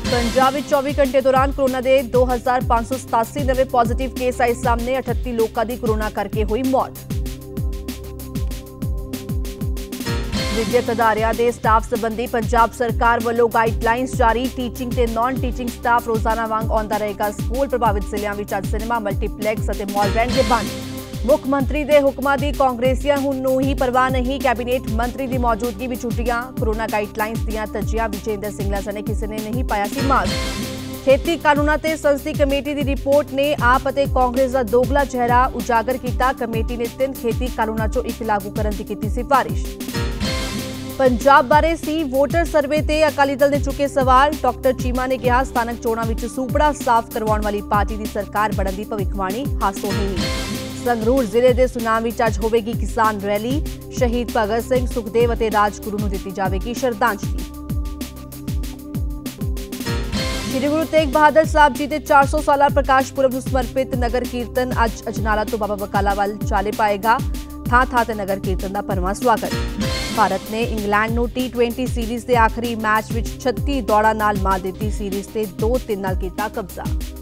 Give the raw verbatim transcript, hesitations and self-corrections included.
पंजाब में चौबीस घंटे दौरान कोरोना के दो हज़ार पांच सौ सतासी नवे पॉजिटिव केस आए सामने। अठत्ती लोगों की कोरोना करके हुई मौत। विद्यक अदारियां दे स्टाफ संबंधी पंजाब सरकार वालों गाइडलाइंस जारी। टीचिंग ते नॉन टीचिंग स्टाफ रोजाना वांग आउंदा रहेगा स्कूल। प्रभावित जिलों में अज सिनेमा मल्टीप्लैक्स और मॉल रहणगे बंद। मुख्यमंत्री के हुक्मां दी कांग्रेसियां नूं ही परवाह नहीं। कैबिनेट मंत्री की मौजूदगी भी छुट्टियां। कोरोना गाइडलाइंस दीआं तज्जियां विजेंद्र सिंगला सने किसी ने नहीं पाया सी मास्क। खेती कानूनां ते संसदी कमेटी की रिपोर्ट ने आप और कांग्रेस का दोगला चेहरा उजागर किया। कमेटी ने तीन खेती कानूनां चों एक लागू करने की की सिफारिश। पंजाब बारे सी वोटर सर्वे ते अकाली दल ने चुके सवाल। डॉक्टर चीमा ने कहा स्थानक चोणां विच सूपड़ा साफ करवाउण वाली पार्टी की सरकार बनने की भविष्यवाणी हासो नहीं। संगरूर जिले के सुनाम विच अज होवेगी किसान रैली। शहीद भगत सिंह सुखदेव और राजगुरु नूं दित्ती जावेगी श्रद्धांजलि। श्री गुरु तेग बहादुर साहब जी के चार सौ साला प्रकाश पुरब नूं समर्पित नगर कीर्तन अज अजनाला तो बाबा बकाला वाल चाले पाएगा। थां थां ते नगर कीर्तन का भरवां स्वागत। भारत ने इंग्लैंड नूं टी ट्वेंटी सीरीज़ के आखिरी मैच विच छत्ती दौड़ां नाल मात दित्ती। सीरीज़ ते दो तीन नाल कीता कब्जा।